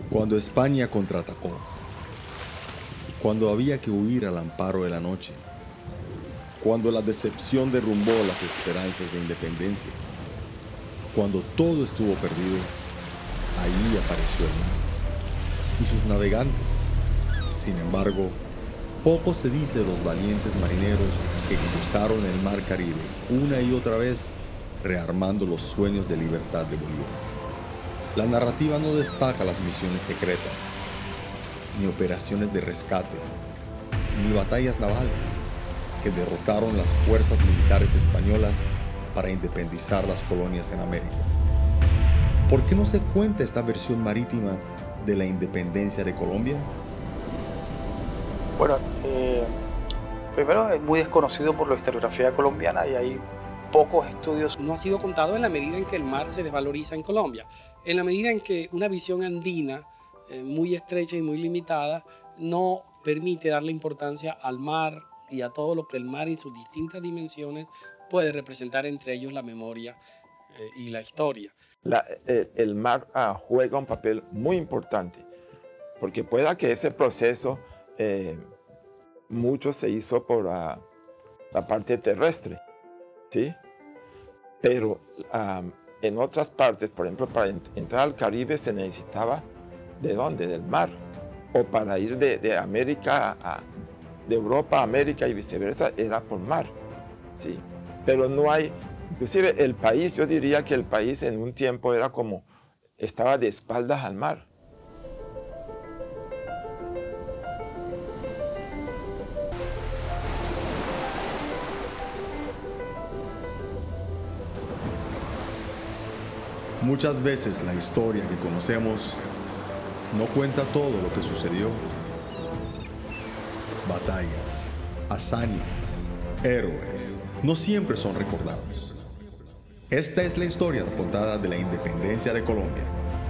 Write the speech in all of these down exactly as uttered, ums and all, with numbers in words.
Cuando España contraatacó, cuando había que huir al amparo de la noche, cuando la decepción derrumbó las esperanzas de independencia, cuando todo estuvo perdido, ahí apareció el mar y sus navegantes. Sin embargo, poco se dice de los valientes marineros que cruzaron el mar Caribe una y otra vez, rearmando los sueños de libertad de Bolívar. La narrativa no destaca las misiones secretas, ni operaciones de rescate, ni batallas navales que derrotaron las fuerzas militares españolas para independizar las colonias en América. ¿Por qué no se cuenta esta versión marítima de la independencia de Colombia? Bueno, eh, primero es muy desconocido por la historiografía colombiana y hay pocos estudios. No ha sido contado en la medida en que el mar se desvaloriza en Colombia, en la medida en que una visión andina eh, muy estrecha y muy limitada no permite darle importancia al mar y a todo lo que el mar en sus distintas dimensiones puede representar, entre ellos la memoria eh, y la historia. La, el, el mar ah, juega un papel muy importante, porque pueda que ese proceso eh, mucho se hizo por uh, la parte terrestre, ¿sí? Pero um, en otras partes, por ejemplo, para ent entrar al Caribe se necesitaba, ¿de dónde? Del mar. O para ir de, de América a, de Europa a América y viceversa, era por mar, ¿sí? Pero no hay, inclusive el país, yo diría que el país en un tiempo era como, estaba de espaldas al mar. Muchas veces la historia que conocemos no cuenta todo lo que sucedió. Batallas, hazañas, héroes, no siempre son recordados. Esta es la historia contada de la independencia de Colombia.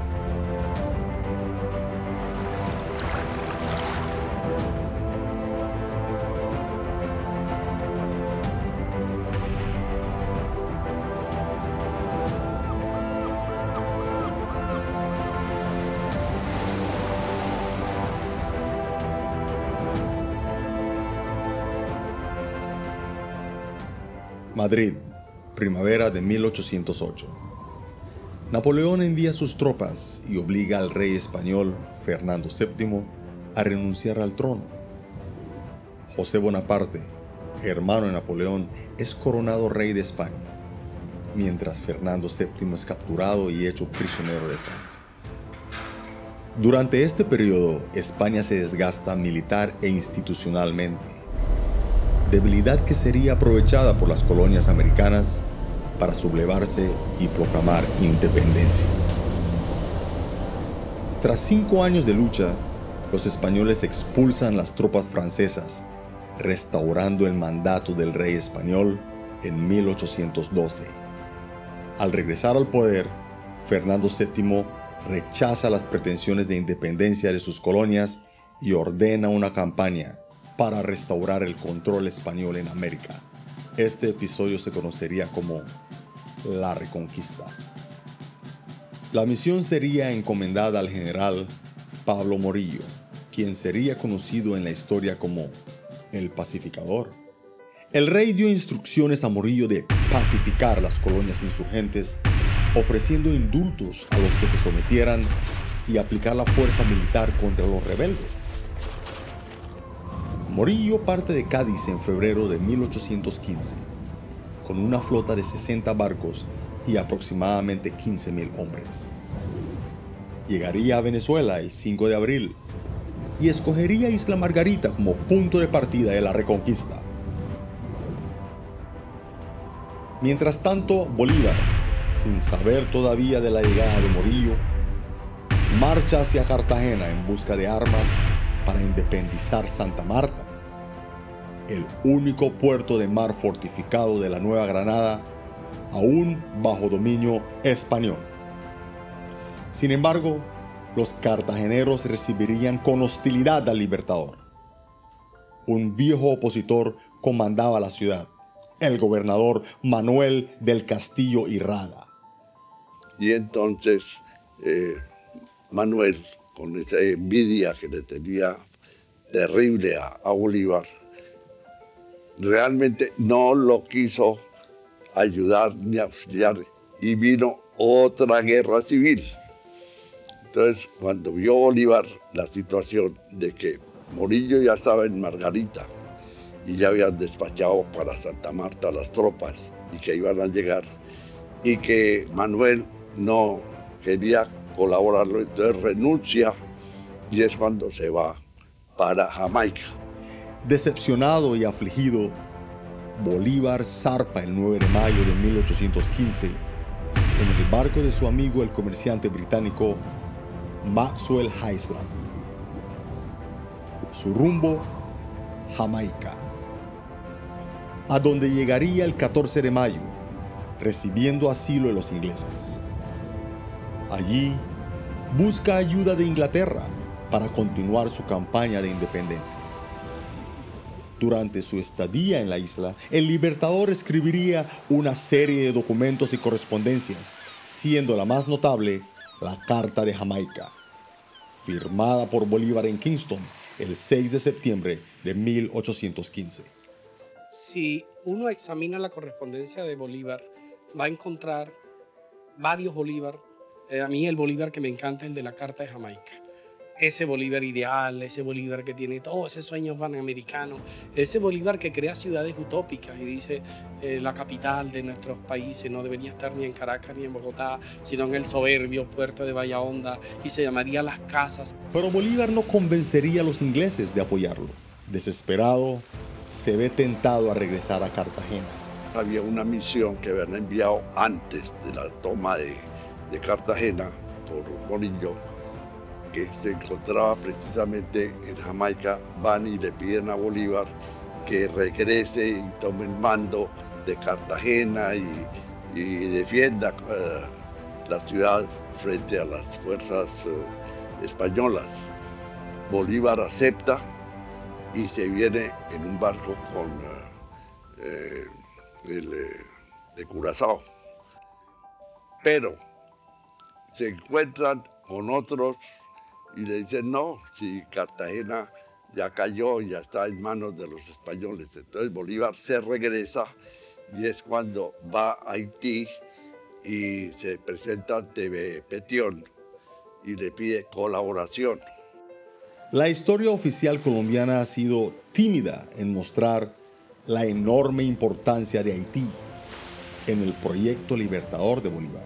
Madrid, primavera de mil ochocientos ocho. Napoleón envía sus tropas y obliga al rey español, Fernando séptimo, a renunciar al trono. José Bonaparte, hermano de Napoleón, es coronado rey de España, mientras Fernando séptimo es capturado y hecho prisionero de Francia. Durante este periodo, España se desgasta militar e institucionalmente, debilidad que sería aprovechada por las colonias americanas para sublevarse y proclamar independencia. Tras cinco años de lucha, los españoles expulsan las tropas francesas, restaurando el mandato del rey español en mil ochocientos doce. Al regresar al poder, Fernando séptimo rechaza las pretensiones de independencia de sus colonias y ordena una campaña para restaurar el control español en América. Este episodio se conocería como la Reconquista. La misión sería encomendada al general Pablo Morillo, quien sería conocido en la historia como el pacificador. El rey dio instrucciones a Morillo de pacificar las colonias insurgentes, ofreciendo indultos a los que se sometieran y aplicar la fuerza militar contra los rebeldes. Morillo parte de Cádiz en febrero de mil ochocientos quince, con una flota de sesenta barcos y aproximadamente quince mil hombres. Llegaría a Venezuela el cinco de abril y escogería Isla Margarita como punto de partida de la Reconquista. Mientras tanto, Bolívar, sin saber todavía de la llegada de Morillo, marcha hacia Cartagena en busca de armas para independizar Santa Marta, el único puerto de mar fortificado de la Nueva Granada, aún bajo dominio español. Sin embargo, los cartageneros recibirían con hostilidad al libertador. Un viejo opositor comandaba la ciudad, el gobernador Manuel del Castillo y Rada. Y entonces eh, Manuel con esa envidia que le tenía terrible a, a Bolívar, realmente no lo quiso ayudar ni auxiliar y vino otra guerra civil. Entonces, cuando vio Bolívar la situación de que Morillo ya estaba en Margarita y ya habían despachado para Santa Marta las tropas y que iban a llegar, y que Manuel no quería colaborarlo, entonces renuncia y es cuando se va para Jamaica. Decepcionado y afligido, Bolívar zarpa el nueve de mayo de mil ochocientos quince en el barco de su amigo el comerciante británico Maxwell Highsland. Su rumbo, Jamaica, a donde llegaría el catorce de mayo, recibiendo asilo de los ingleses. Allí busca ayuda de Inglaterra para continuar su campaña de independencia. Durante su estadía en la isla, el Libertador escribiría una serie de documentos y correspondencias, siendo la más notable la Carta de Jamaica, firmada por Bolívar en Kingston el seis de septiembre de mil ochocientos quince. Si uno examina la correspondencia de Bolívar, va a encontrar varios Bolívar. Eh, a mí el Bolívar que me encanta es el de la Carta de Jamaica. Ese Bolívar ideal, ese Bolívar que tiene todos esos sueños panamericanos, ese Bolívar que crea ciudades utópicas y dice eh, la capital de nuestros países no debería estar ni en Caracas ni en Bogotá, sino en el soberbio puerto de Bahía Honda, y se llamaría Las Casas. Pero Bolívar no convencería a los ingleses de apoyarlo. Desesperado, se ve tentado a regresar a Cartagena. Había una misión que habían enviado antes de la toma de, de Cartagena por Morillo, que se encontraba precisamente en Jamaica. Van y le piden a Bolívar que regrese y tome el mando de Cartagena y, y defienda uh, la ciudad frente a las fuerzas uh, españolas. Bolívar acepta y se viene en un barco con uh, eh, el eh, de Curazao. Pero se encuentran con otros y le dicen, no, si Cartagena ya cayó, ya está en manos de los españoles. Entonces Bolívar se regresa y es cuando va a Haití y se presenta ante Petión y le pide colaboración. La historia oficial colombiana ha sido tímida en mostrar la enorme importancia de Haití en el proyecto libertador de Bolívar.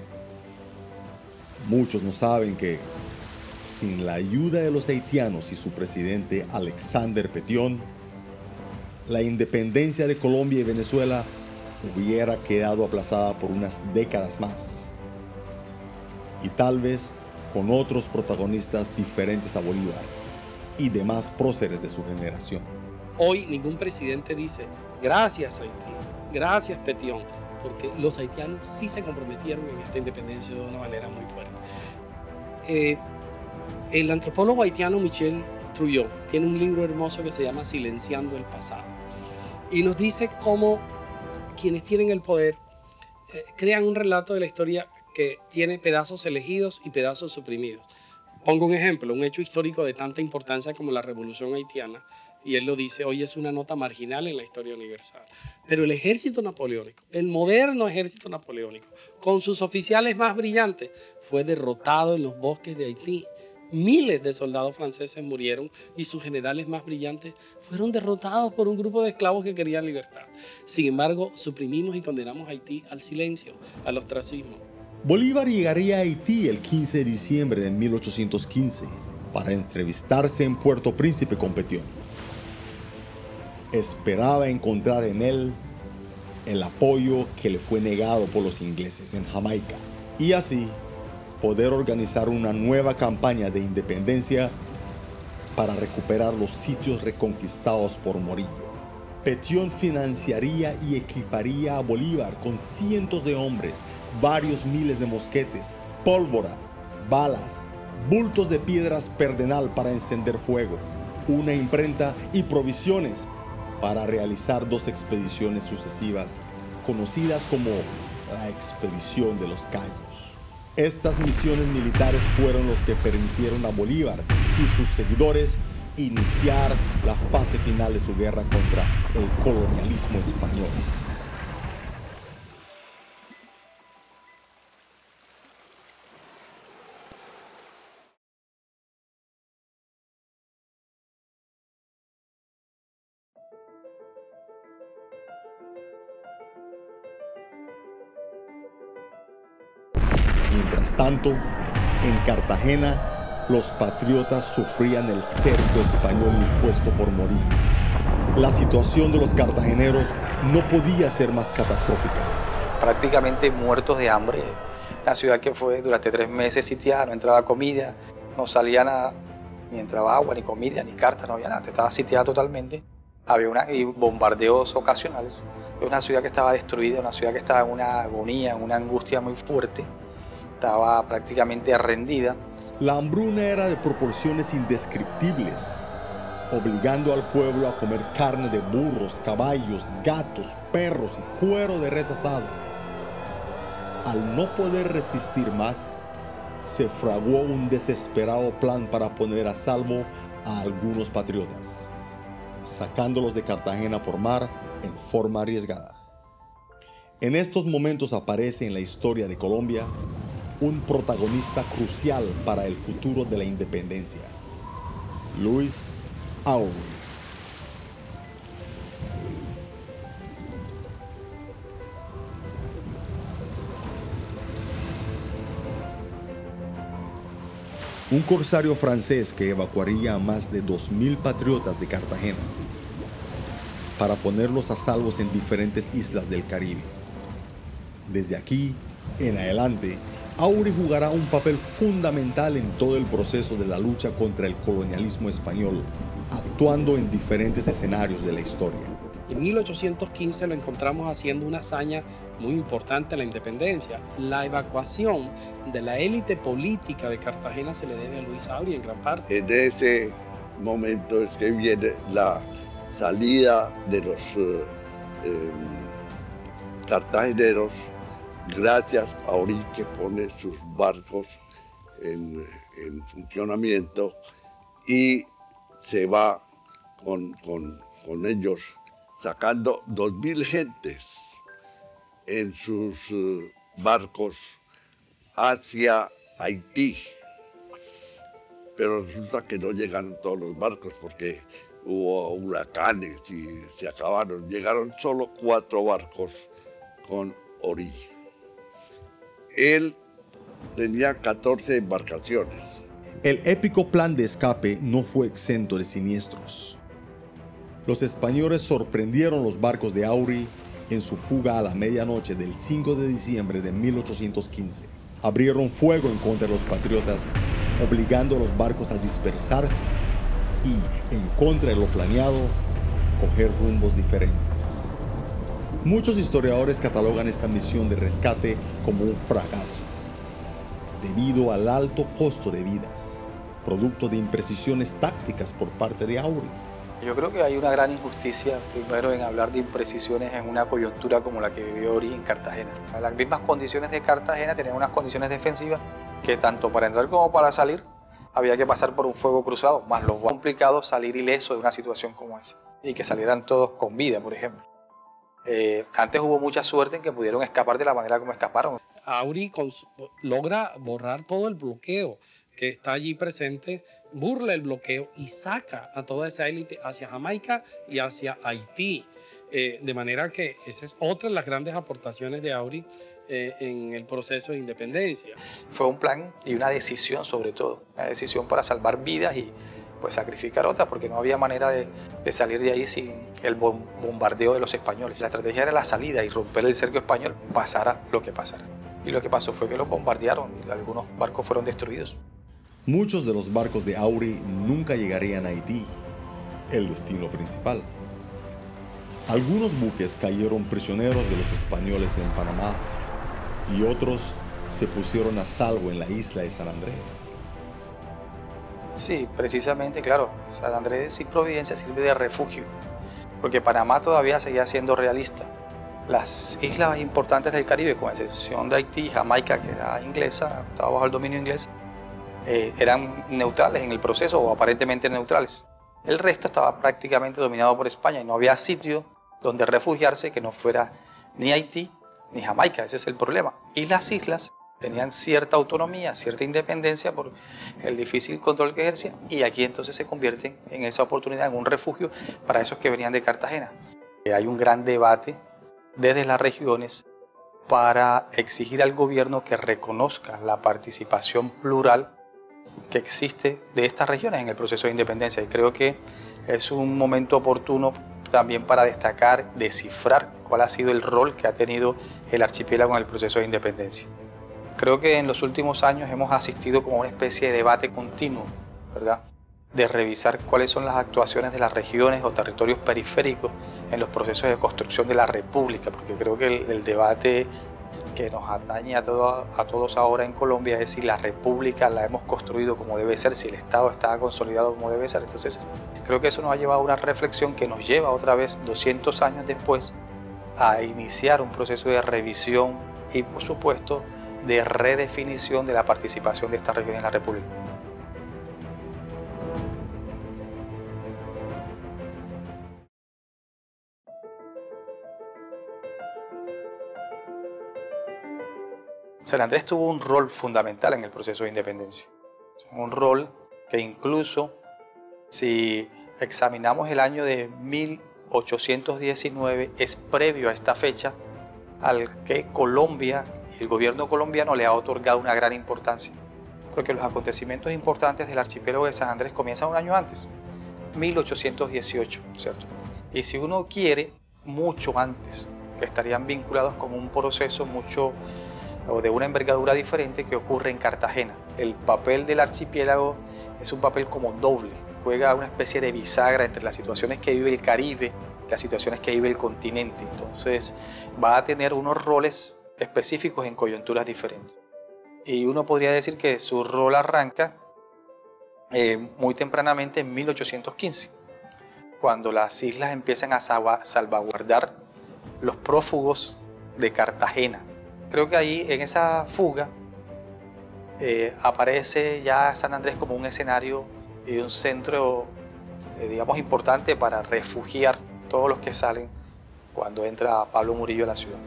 Muchos no saben que sin la ayuda de los haitianos y su presidente Alexander Petión, la independencia de Colombia y Venezuela hubiera quedado aplazada por unas décadas más, y tal vez con otros protagonistas diferentes a Bolívar y demás próceres de su generación. Hoy ningún presidente dice, gracias Haití, gracias Petión, porque los haitianos sí se comprometieron en esta independencia de una manera muy fuerte. Eh, el antropólogo haitiano Michel Trouillot tiene un libro hermoso que se llama Silenciando el pasado, y nos dice cómo quienes tienen el poder eh, crean un relato de la historia que tiene pedazos elegidos y pedazos suprimidos. Pongo un ejemplo, un hecho histórico de tanta importancia como la Revolución Haitiana, y él lo dice, hoy es una nota marginal en la historia universal. Pero el ejército napoleónico, el moderno ejército napoleónico, con sus oficiales más brillantes, fue derrotado en los bosques de Haití. Miles de soldados franceses murieron y sus generales más brillantes fueron derrotados por un grupo de esclavos que querían libertad. Sin embargo, suprimimos y condenamos a Haití al silencio, al ostracismo. Bolívar llegaría a Haití el quince de diciembre de mil ochocientos quince para entrevistarse en Puerto Príncipe con Petión. Esperaba encontrar en él el apoyo que le fue negado por los ingleses en Jamaica y así poder organizar una nueva campaña de independencia para recuperar los sitios reconquistados por Morillo. Petión financiaría y equiparía a Bolívar con cientos de hombres, varios miles de mosquetes, pólvora, balas, bultos de piedras perdenal para encender fuego, una imprenta y provisiones para realizar dos expediciones sucesivas, conocidas como la Expedición de los Cayos. Estas misiones militares fueron los que permitieron a Bolívar y sus seguidores iniciar la fase final de su guerra contra el colonialismo español. Mientras tanto, en Cartagena, los patriotas sufrían el cerco español impuesto por Morí. La situación de los cartageneros no podía ser más catastrófica. Prácticamente muertos de hambre. La ciudad que fue durante tres meses sitiada, no entraba comida, no salía nada, ni entraba agua, ni comida, ni cartas, no había nada. Estaba sitiada totalmente. Había una, y bombardeos ocasionales. Era una ciudad que estaba destruida, una ciudad que estaba en una agonía, en una angustia muy fuerte. Estaba prácticamente rendida. La hambruna era de proporciones indescriptibles, obligando al pueblo a comer carne de burros, caballos, gatos, perros y cuero de res asado. Al no poder resistir más, se fraguó un desesperado plan para poner a salvo a algunos patriotas, sacándolos de Cartagena por mar en forma arriesgada. En estos momentos aparece en la historia de Colombia un protagonista crucial para el futuro de la independencia: Luis Auri. Un corsario francés que evacuaría a más de dos mil patriotas de Cartagena para ponerlos a salvo en diferentes islas del Caribe. Desde aquí en adelante, Auri jugará un papel fundamental en todo el proceso de la lucha contra el colonialismo español, actuando en diferentes escenarios de la historia. En mil ochocientos quince lo encontramos haciendo una hazaña muy importante en la independencia. La evacuación de la élite política de Cartagena se le debe a Luis Auri en gran parte. En ese momento es que viene la salida de los eh, eh, cartageneros, gracias a Auri, que pone sus barcos en, en funcionamiento y se va con, con, con ellos sacando dos mil gentes en sus uh, barcos hacia Haití. Pero resulta que no llegaron todos los barcos porque hubo huracanes y se acabaron. Llegaron solo cuatro barcos con Auri. Él tenía catorce embarcaciones. El épico plan de escape no fue exento de siniestros. Los españoles sorprendieron los barcos de Auri en su fuga a la medianoche del cinco de diciembre de mil ochocientos quince. Abrieron fuego en contra de los patriotas, obligando a los barcos a dispersarse y, en contra de lo planeado, coger rumbos diferentes. Muchos historiadores catalogan esta misión de rescate como un fracaso, debido al alto costo de vidas, producto de imprecisiones tácticas por parte de Auri. Yo creo que hay una gran injusticia, primero, en hablar de imprecisiones en una coyuntura como la que vivió Auri en Cartagena. Las mismas condiciones de Cartagena tenían unas condiciones defensivas que tanto para entrar como para salir había que pasar por un fuego cruzado, más lo complicado salir ileso de una situación como esa y que salieran todos con vida, por ejemplo. Eh, antes hubo mucha suerte en que pudieron escapar de la manera como escaparon. Auri logra borrar todo el bloqueo que está allí presente, burla el bloqueo y saca a toda esa élite hacia Jamaica y hacia Haití. Eh, de manera que esa es otra de las grandes aportaciones de Auri eh, en el proceso de independencia. Fue un plan y una decisión, sobre todo, una decisión para salvar vidas y pues sacrificar otras, porque no había manera de, de salir de ahí sin el bombardeo de los españoles. La estrategia era la salida y romper el cerco español, pasara lo que pasara. Y lo que pasó fue que los bombardearon y algunos barcos fueron destruidos. Muchos de los barcos de Auri nunca llegarían a Haití, el destino principal. Algunos buques cayeron prisioneros de los españoles en Panamá y otros se pusieron a salvo en la isla de San Andrés. Sí, precisamente, claro, San Andrés y Providencia sirve de refugio, porque Panamá todavía seguía siendo realista. las islas importantes del Caribe, con excepción de Haití y Jamaica, que era inglesa, estaba bajo el dominio inglés, eh, eran neutrales en el proceso o aparentemente neutrales. El resto estaba prácticamente dominado por España y no había sitio donde refugiarse que no fuera ni Haití ni Jamaica. Ese es el problema. Y las islas tenían cierta autonomía, cierta independencia por el difícil control que ejercían, y aquí entonces se convierten en esa oportunidad, en un refugio para esos que venían de Cartagena. Hay un gran debate desde las regiones para exigir al gobierno que reconozca la participación plural que existe de estas regiones en el proceso de independencia, y creo que es un momento oportuno también para destacar, descifrar cuál ha sido el rol que ha tenido el archipiélago en el proceso de independencia. Creo que en los últimos años hemos asistido como a una especie de debate continuo, ¿verdad?, de revisar cuáles son las actuaciones de las regiones o territorios periféricos en los procesos de construcción de la República, porque creo que el, el debate que nos atañe a, todo, a todos ahora en Colombia es si la República la hemos construido como debe ser, si el Estado está consolidado como debe ser. Entonces, creo que eso nos ha llevado a una reflexión que nos lleva otra vez, doscientos años después, a iniciar un proceso de revisión y, por supuesto, de redefinición de la participación de esta región en la República. San Andrés tuvo un rol fundamental en el proceso de independencia, un rol que incluso, si examinamos el año de mil ochocientos diecinueve, es previo a esta fecha al que Colombia, el gobierno colombiano, le ha otorgado una gran importancia, porque los acontecimientos importantes del archipiélago de San Andrés comienzan un año antes, mil ochocientos dieciocho, ¿cierto? Y si uno quiere, mucho antes, que estarían vinculados con un proceso mucho o de una envergadura diferente que ocurre en Cartagena. El papel del archipiélago es un papel como doble, juega una especie de bisagra entre las situaciones que vive el Caribe y las situaciones que vive el continente. Entonces va a tener unos roles específicos en coyunturas diferentes. Y uno podría decir que su rol arranca eh, muy tempranamente en mil ochocientos quince, cuando las islas empiezan a salvaguardar los prófugos de Cartagena. Creo que ahí, en esa fuga, eh, aparece ya San Andrés como un escenario y un centro, eh, digamos, importante para refugiar todos los que salen cuando entra Pablo Murillo a la ciudad.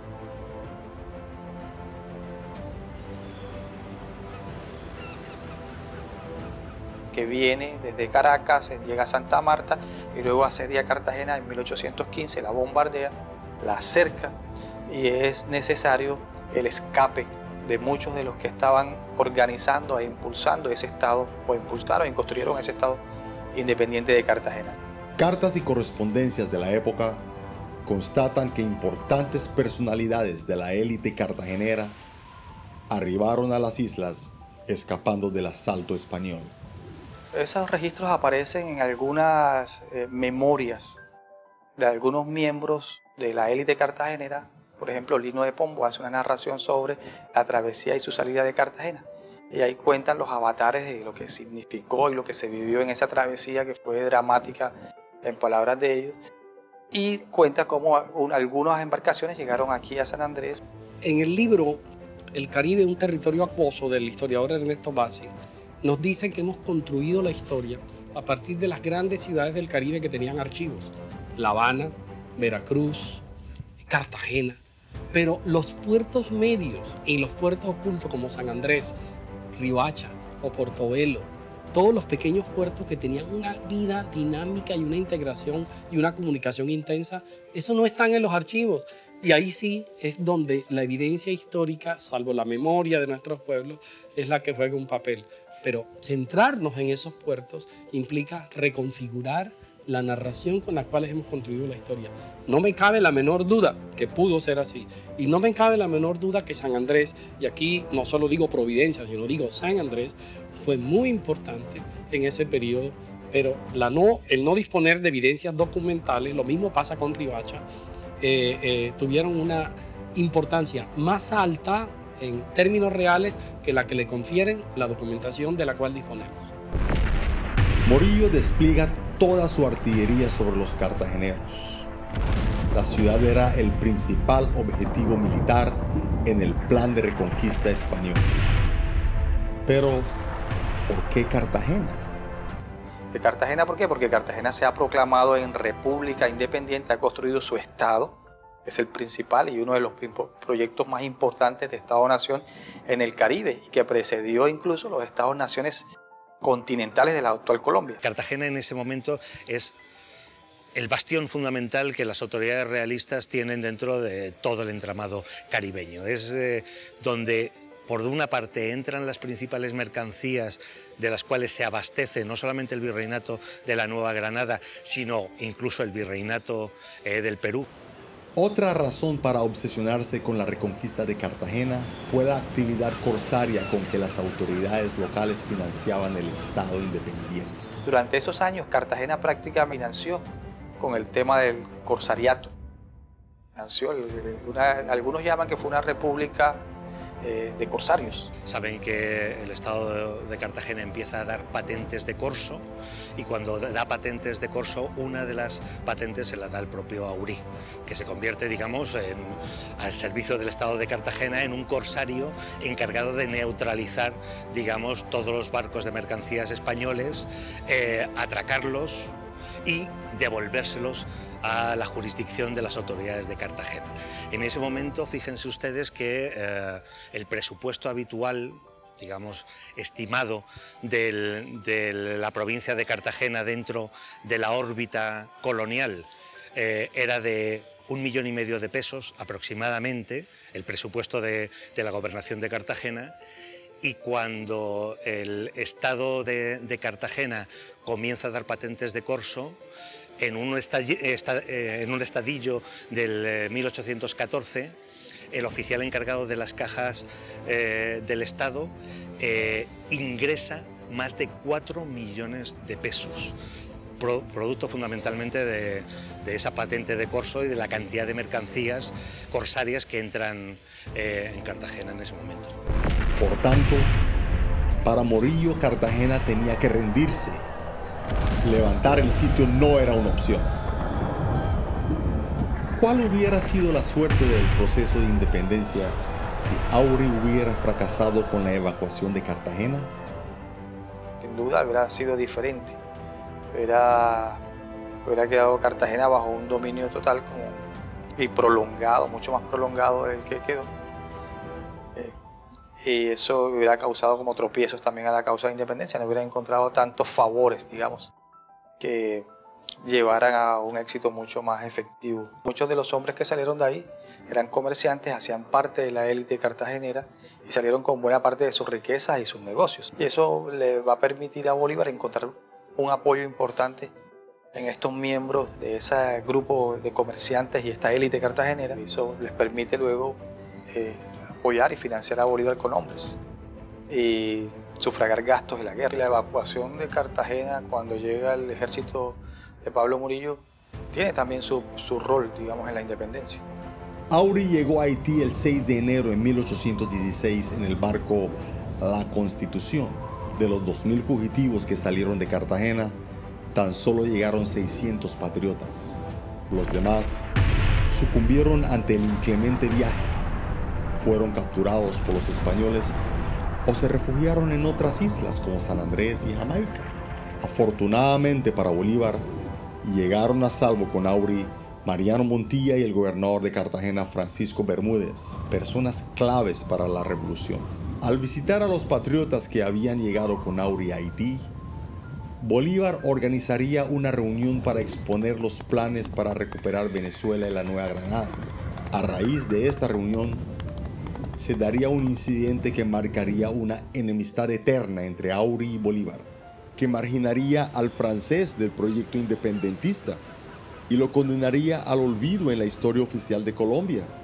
Que viene desde Caracas, llega a Santa Marta y luego asedia Cartagena en mil ochocientos quince, la bombardea, la cerca, y es necesario el escape de muchos de los que estaban organizando e impulsando ese Estado, o impulsaron y construyeron ese Estado independiente de Cartagena. Cartas y correspondencias de la época constatan que importantes personalidades de la élite cartagenera arribaron a las islas escapando del asalto español. Esos registros aparecen en algunas eh, memorias de algunos miembros de la élite cartagenera. Por ejemplo, Lino de Pombo hace una narración sobre la travesía y su salida de Cartagena. Y ahí cuentan los avatares de lo que significó y lo que se vivió en esa travesía, que fue dramática en palabras de ellos. Y cuenta cómo un, algunas embarcaciones llegaron aquí a San Andrés. En el libro El Caribe, un territorio acuoso, del historiador Ernesto Bassi, nos dicen que hemos construido la historia a partir de las grandes ciudades del Caribe que tenían archivos. La Habana, Veracruz, Cartagena. Pero los puertos medios y los puertos ocultos como San Andrés, Riohacha o Portobelo, todos los pequeños puertos que tenían una vida dinámica y una integración y una comunicación intensa, eso no están en los archivos. Y ahí sí es donde la evidencia histórica, salvo la memoria de nuestros pueblos, es la que juega un papel. Pero centrarnos en esos puertos implica reconfigurar la narración con la cual hemos construido la historia. No me cabe la menor duda que pudo ser así. Y no me cabe la menor duda que San Andrés, y aquí no solo digo Providencia, sino digo San Andrés, fue muy importante en ese periodo, pero la no, el no disponer de evidencias documentales, lo mismo pasa con Riohacha, eh, eh, tuvieron una importancia más alta en términos reales que la que le confieren la documentación de la cual disponemos. Morillo despliega toda su artillería sobre los cartageneros. la ciudad era el principal objetivo militar en el plan de reconquista español. Pero, ¿por qué Cartagena? ¿De Cartagena por qué? Porque Cartagena se ha proclamado en república independiente, ha construido su estado, es el principal y uno de los proyectos más importantes de Estado-Nación en el Caribe y que precedió incluso los Estados-Naciones continentales de la actual Colombia. Cartagena en ese momento es el bastión fundamental que las autoridades realistas tienen dentro de todo el entramado caribeño. Es eh, donde, por una parte, entran las principales mercancías de las cuales se abastece no solamente el virreinato de la Nueva Granada, sino incluso el virreinato eh, del Perú. Otra razón para obsesionarse con la reconquista de Cartagena fue la actividad corsaria con que las autoridades locales financiaban el Estado independiente. Durante esos años, Cartagena prácticamente financió con el tema del corsariato. Financió, una, algunos llaman que fue una república eh, de corsarios. Saben que el Estado de Cartagena empieza a dar patentes de corso y cuando da patentes de corso, una de las patentes se la da el propio Aurí, que se convierte, digamos, en, al servicio del Estado de Cartagena en un corsario encargado de neutralizar, digamos, todos los barcos de mercancías españoles, eh, atracarlos y devolvérselos a la jurisdicción de las autoridades de Cartagena. En ese momento, fíjense ustedes que eh, el presupuesto habitual, digamos, estimado del, de la provincia de Cartagena dentro de la órbita colonial eh, era de un millón y medio de pesos aproximadamente, el presupuesto de, de la gobernación de Cartagena. Y cuando el Estado de, de Cartagena comienza a dar patentes de corso, en un, estadi, esta, eh, en un estadillo del eh, mil ochocientos catorce, el oficial encargado de las cajas eh, del Estado eh, ingresa más de cuatro millones de pesos, pro, producto fundamentalmente de, de esa patente de corso y de la cantidad de mercancías corsarias que entran eh, en Cartagena en ese momento. Por tanto, para Morillo, Cartagena tenía que rendirse. Levantar el sitio no era una opción. ¿Cuál hubiera sido la suerte del proceso de independencia si Aurí hubiera fracasado con la evacuación de Cartagena? Sin duda hubiera sido diferente. Hubiera, hubiera quedado Cartagena bajo un dominio total como, y prolongado, mucho más prolongado del que quedó. Y eso hubiera causado como tropiezos también a la causa de independencia, no hubiera encontrado tantos favores, digamos, que llevaran a un éxito mucho más efectivo. Muchos de los hombres que salieron de ahí eran comerciantes, hacían parte de la élite cartagenera y salieron con buena parte de sus riquezas y sus negocios. Y eso le va a permitir a Bolívar encontrar un apoyo importante en estos miembros de ese grupo de comerciantes y esta élite cartagenera. Y eso les permite luego eh, apoyar y financiar a Bolívar con hombres y sufragar gastos de la guerra. Y la evacuación de Cartagena cuando llega el ejército de Pablo Morillo tiene también su, su rol, digamos, en la independencia. Aurí llegó a Haití el seis de enero de mil ochocientos dieciséis en el barco La Constitución. De los dos mil fugitivos que salieron de Cartagena, tan solo llegaron seiscientos patriotas. Los demás sucumbieron ante el inclemente viaje, fueron capturados por los españoles o se refugiaron en otras islas como San Andrés y Jamaica. Afortunadamente para Bolívar, llegaron a salvo con Aurí Mariano Montilla y el gobernador de Cartagena, Francisco Bermúdez, personas claves para la revolución. Al visitar a los patriotas que habían llegado con Aurí a Haití, Bolívar organizaría una reunión para exponer los planes para recuperar Venezuela y la Nueva Granada. A raíz de esta reunión, se daría un incidente que marcaría una enemistad eterna entre Aurí y Bolívar, que marginaría al francés del proyecto independentista y lo condenaría al olvido en la historia oficial de Colombia.